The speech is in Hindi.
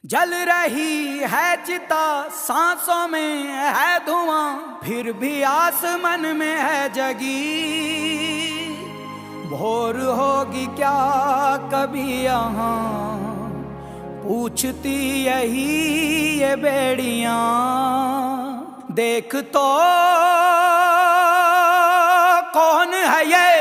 जल रही है चिता, सांसों में है धुआं, फिर भी आस मन में है जगी। भोर होगी क्या कभी यहाँ, पूछती यही ये बेड़ियां। देख तो कौन है ये